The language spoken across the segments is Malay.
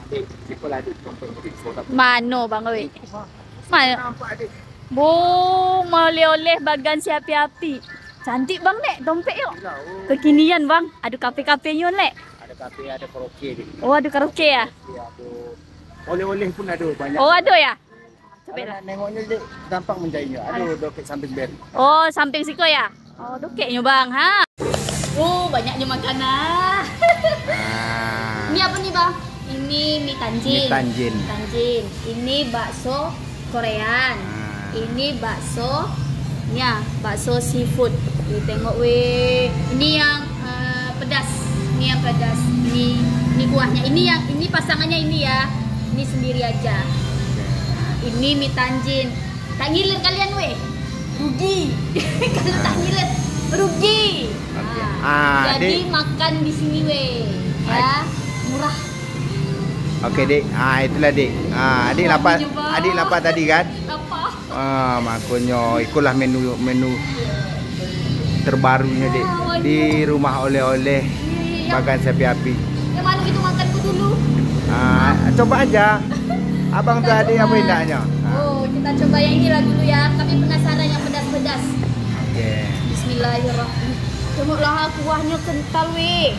Mano bang oi? Mana? Bu, oleh-oleh bagan si api-api. Cantik bang nek, dompet yuk. Kekinian bang. Ada kafe-kafe yun lek. Ada kafe, ada karaoke. Oh, ada karaoke ya? Oleh-oleh pun ada banyak. Oh, ada ya? Kalau nak nengoknya dia gampang mencarinya. Aduh, doket samping band. Oh, samping situ ya? Oh, dokeknya bang, ha? Oh, banyaknya makanan. Ini apa nih bang? Ini mie tanjin. Mie tanjin. Tanjin. Ini bakso Korean. Ini bakso, ya, bakso seafood. Nih, tengok weh. Ini yang pedas. Ini yang pedas. Ini kuahnya. Ini pasangannya ini ya. Ini sendiri aja. Ini mie tanjin. Tak ngiler kalian weh. Rugi. Kalau tak ngiler rugi. Jadi makan di sini weh. Ya, murah. Oke dik, itulah dik. Adik lapar tadi kan? Lapar. Makanya ikulah menu terbarunya dik di rumah oleh-oleh bagan sapi api. Yang mana gitu makanku dulu? Coba aja. Abang tuh adik apa indahnya? Oh, kita coba yang ini lah dulu ya. Kami penasaran yang pedas-pedas. Oke. Bismillahirrahmanirrahim. Tengoklah kuahnya kental weh.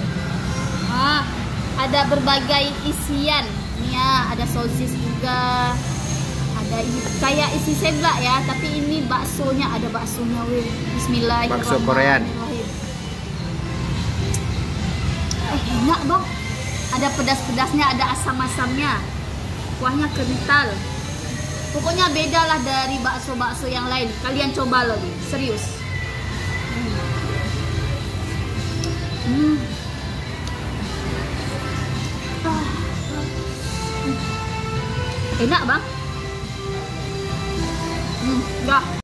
Ada berbagai isian. Nih ya, ada sosis juga. Ada ini kayak isi seblak ya, tapi ini baksonya, ada baksonya weh. Bismillahirrahmanirrahim. Bakso Korean. Enak bang. Ada pedas-pedasnya, ada asam-asamnya. Kuahnya kental. Pokoknya beda lah dari bakso-bakso yang lain. Kalian coba lagi, serius. Enak bang. Enggak.